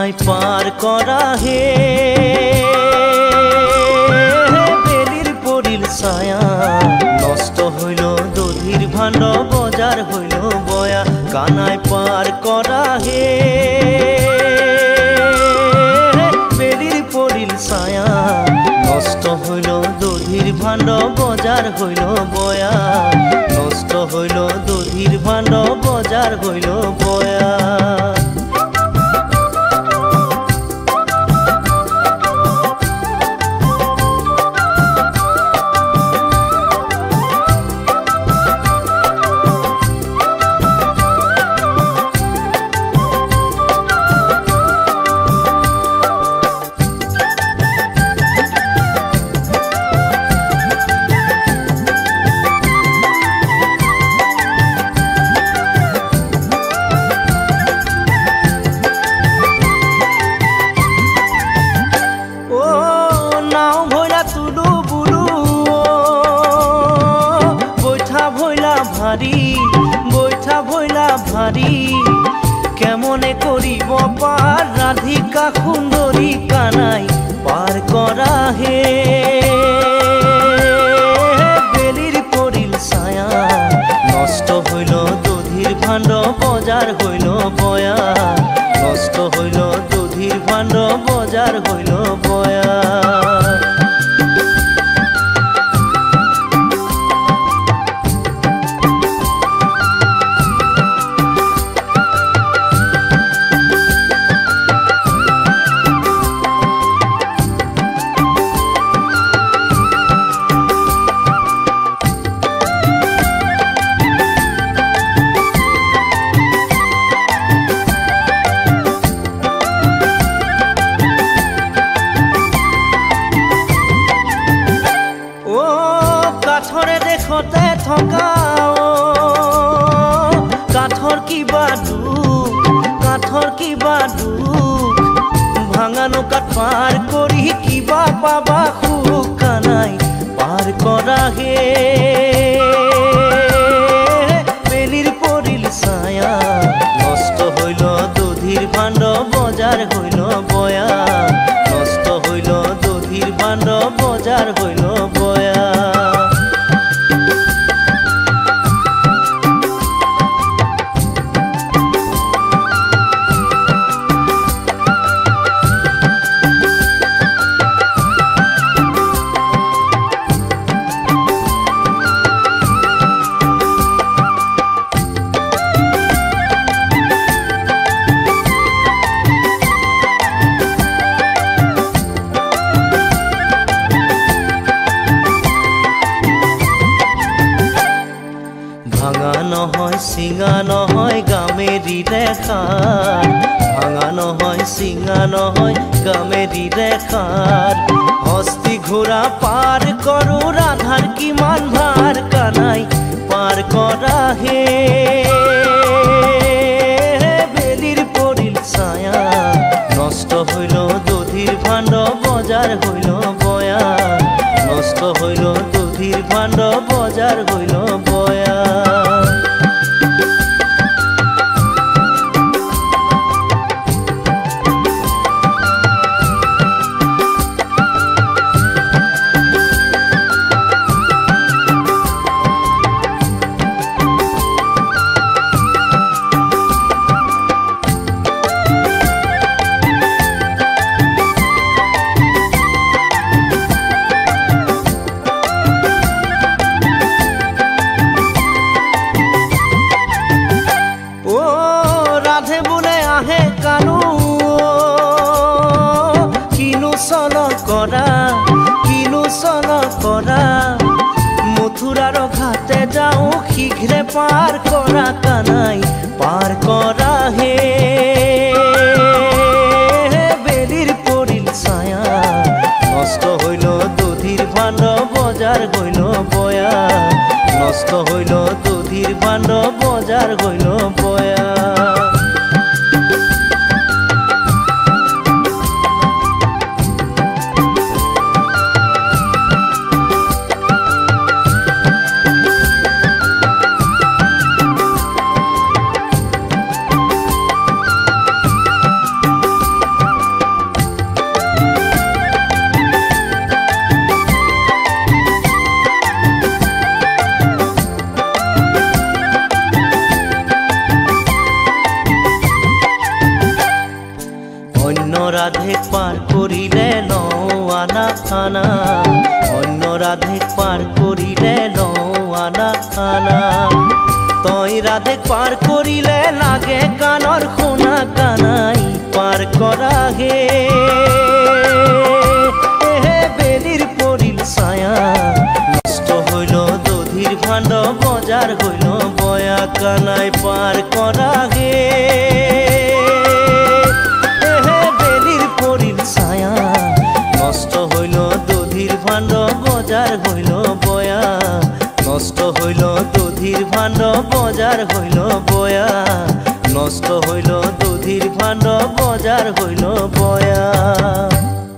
কানাই পার করা হে বেলির পড়িল ছায়া নষ্ট হইল দধির ভাণ্ড বজার হইল বয়া কানাই পার করা হে বেলির পড়িল ছায়া নষ্ট হইল দধির ভাণ্ড বজার হইল বয়া নষ্ট হইল দধির ভাণ্ড বজার হইল বয়া বৈঠা ভইলা ভারী কেমনে করিব পার রাধিকা সুন্দরী কানাই পার করা হে বেলির পড়িল ছায়া নষ্ট হইল দধির ভাণ্ড বজার হইল বয়া নষ্ট হইল দধির ভাণ্ড বজার হইল বয়া কাঠরে দেখতে থকা কাঠর কিবা দুখ ভাঙানো কাঠ পার করি কিবা পাবা সুখ কানাই পার করা হে বেলির পড়িল ছায়া নষ্ট হইল দধির ভাণ্ড বজার হইল বয়া নষ্ট হইল দধির ভাণ্ড বজার হইল বয়া ভাঙা নহয় চিঙা নহয় গামেরি রেখার ভাঙা নহয় চিঙা নহয় গামেরি রেখার হস্তি ঘোড়া পার করো রাধার কিমান ভার কানাই পার করা হে বেলির পড়িল ছায়া নষ্ট হইল দধির ভাণ্ড বজার হইল বয়া নষ্ট হইল দধির ভাণ্ড বজার হইল বয়া কিনু চল করা মথুরার ঘাটে যাও শীঘ্রে পার করা কানাই পার করা হে বেলির পড়িল ছায়া নষ্ট হইল দধির ভাণ্ড বজার হইল বয়া নষ্ট হইল দধির ভাণ্ড বজার হইল বয়া অন্য রাধে পার করিলে লওঁ আনা আনা অন্য রাধে পার করিলে লওঁ আনা আনা তই রাধে পার করিলে লাগে কাণৰ শুনা কানাই পার কৰা হে বেলিৰ পৰিল ছায়া নষ্ট হইল দধিৰ ভাণ্ড বজাৰ হইল বয়া কানাই পার কৰা হে বেলিৰ পৰিল ছায়া নষ্ট হইল দধিৰ ভাণ্ড বজাৰ হইল বয়া নষ্ট হইল দধির ভাণ্ড বজাৰ হইল বয়া নষ্ট হইল দধির ভাণ্ড বজাৰ হইল বয়া।